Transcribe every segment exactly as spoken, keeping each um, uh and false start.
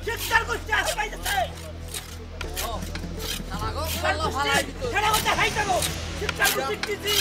শিকদার গোষ্ঠী আছে বাইরেছে ও শালা গো আল্লাহ ভালাই দিত ছেড়ে ওটা হাইটা গো শিকদার গোষ্ঠী কিছি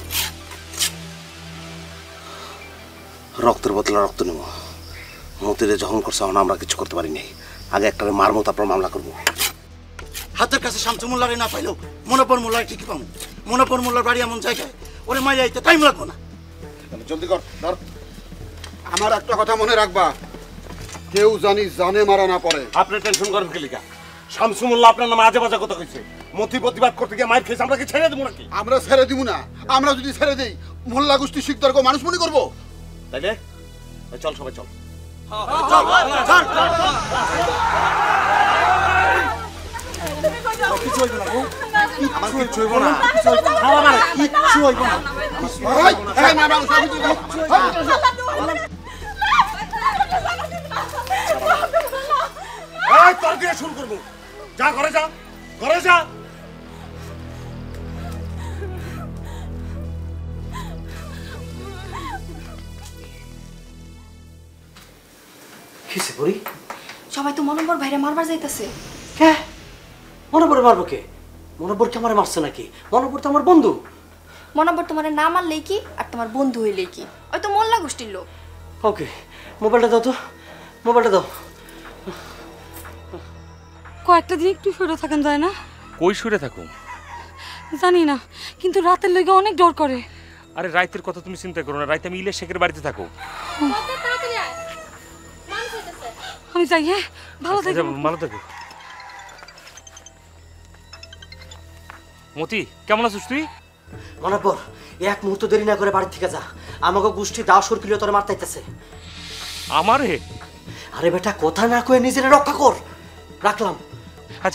রক্তের বদলে রক্ত নেব মতিরে যখন করছে আমরা কিছু করতে পারি নাই আগে একটা মারমো তারপর মামলা করবো হাতের কাছে শামসু মোল্লারে না পাইলেও মনোপর মোল্লার ঠিকই পাবো মনোপর মোল্লার বাড়ি এমন জায়গায় ওরে মাইয়া আইতে টাইম লাগবো না জলদি কর ধর আমার একটা কথা মনে রাখবা কেউ জানি জানে মারা না পড়ে আপনি টেনশন করেন কি লিখা শামসু মোল্লা আপনার নামে আজে বাজে কথা কইছে মতি প্রতিবাদ করতে গিয়ে মাইর খেয়েছে আমরা কি ছেড়ে দেবো নাকি আমরা ছেড়ে দিব না আমরা যদি ছেড়ে দেই মোল্লা গোষ্ঠী শিকদারকে মানুষ মনে করবো তাইলে চল সবাই চল কিছু হইব না আমার কিছু হইব না কিছু হইব না তোর দিয়ে শুরু করবো যা ঘরে যা ঘরে যা কিসে পড়ি সবাই তো মনোবর ভাইরে মারবার যাইতাছে কে মনোবর মারবো কে মনোবর কি আমার মারছে নাকি মনোবর তো আমার বন্ধু মনোবর তোমার না মারলেই কি আর তোমার বন্ধু হইলেই কি ওই তো মোল্লা গোষ্ঠীর লোক ওকে মোবাইলটা দাও তো মোবাইলটা দাও কয়েকটা দিন একটু সরে থাকেন যায় না কই সরে থাকো জানি না কিন্তু রাতের লেগে অনেক ডর করে আরে রাইতের কথা তুমি চিন্তা করো না রাইতে আমি ইলে শেখের বাড়িতে থাকো আমি যাই হ্যাঁ ভালো থাকো ভালো থাকো মতি কেমন আছিস তুই মনোবর এক মুহূর্ত দেরি না করে বাড়ি থেকে যা আমাকে গোষ্ঠী দাও সরকিলে তোর মারতাইতেছে আমারে আরে বেটা কথা না কয়ে নিজেরে রক্ষা কর রাখলাম আচ্ছা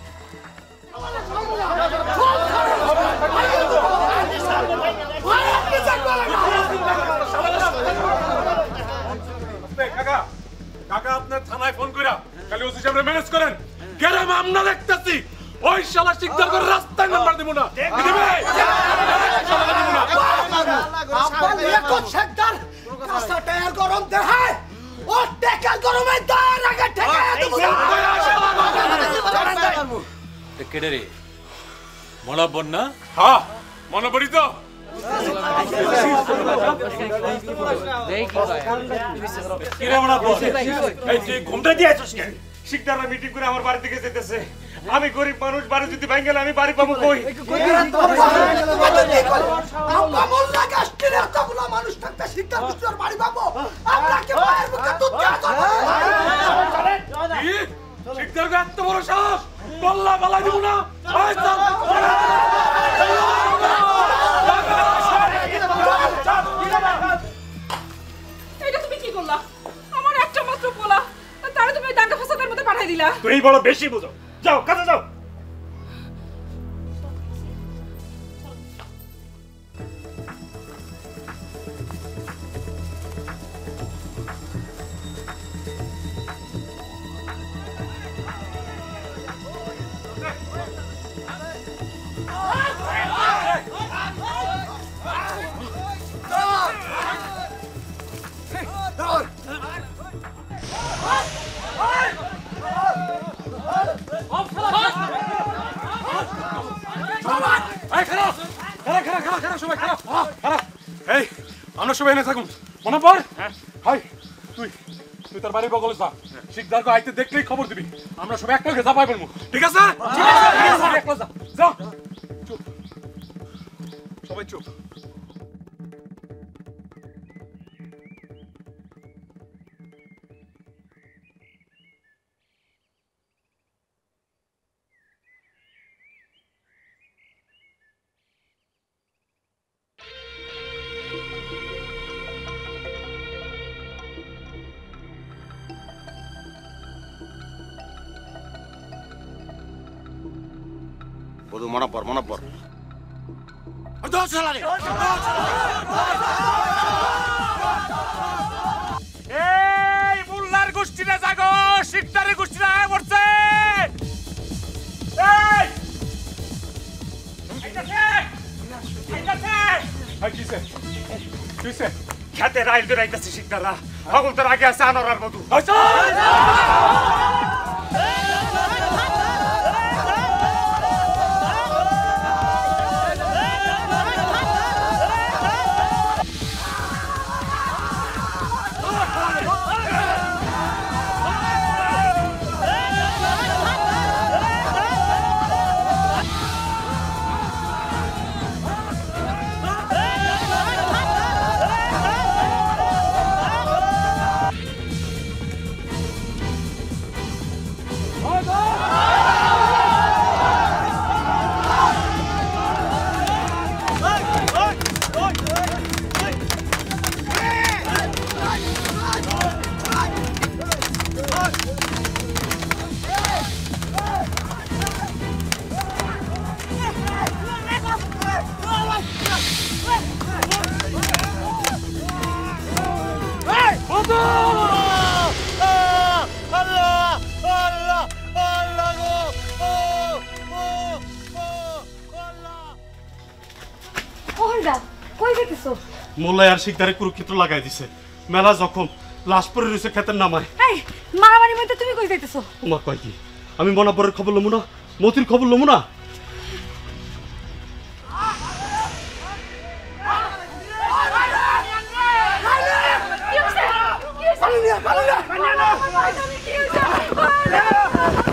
কাকা কাকা আপনার থানায় ফোন কইরা খালি ওসি সাহেবরে ম্যানেজ করেন গ্রামে আমরা দেখতাছি ওই শালা শিকদার করে রাস্তায় নাম্বার দেব না দিবে শালা দেব না আপন একো শিকদার কাঁচা টায়ার গরম দেখায় ও টেকা গরমে দাঁড় আগে ঠেকা দেব না কেডে রে মনোবর না হ্যাঁ মনোবরই তো কিরে মনোবর এই তুই ঘুমটা দিয়ে আছিস কেন শিকদাররা মিটিং করে আমার বাড়ি থেকে যেতেছে আমি গরিব মানুষ বাড়ি যদি ভাঙ গেলে আমি বাড়ি পাবো কই আমরা মোল্লা গোষ্ঠীর এতগুলো মানুষ থাকতে শিকদার গোষ্ঠীর বাড়ি পাবো আমরা কি মায়ের মুখে দুধ দেওয়া কি শিকদার গো এত বড় সাহস বল্লা বলা দিব না ওই চল এটা তুমি কি করলা আমার একটা মাত্র পোলা তারে তুমি দাঙ্গা ফাসাদের মধ্যে পাঠাই দিলা তুই বড় বেশি বুঝো যাও কাজে যাও আমরা সবাই এনে থাকুন মনে পড় হাই তুই তুই তার বাড়ির বগলে যা শিকদারকে আইতে দেখলেই খবর দিবি আমরা সবাই একটা গেছা পাই বলবো ঠিক আছে যা চুপ সবাই চুপ বধু মনোবর মনোবর এই মোল্লার গোষ্ঠীটা জাগো শিকদারের গোষ্ঠীটা আয় পড়ছে এই আইতাছে আইতাছে হাই কিসে কিসে খেতে রাইল দে রাইতাছে শিকদাররা পাগল তোর আগে আছে আনোয়ার বধু কই যাইতেছো? মোল্লাই আর শিকদারে কুরুক্ষেত্র লাগাই দিছে মেলা জখম লাশ পরে রয়েছে ক্ষেতের নামায় এই মারামারির মধ্যে তুমি কই যাইতেছো? তোমার কয় কি আমি মনাবরের খবর লমু না মতির খবর লমু না কি হইছে? কি হইছে?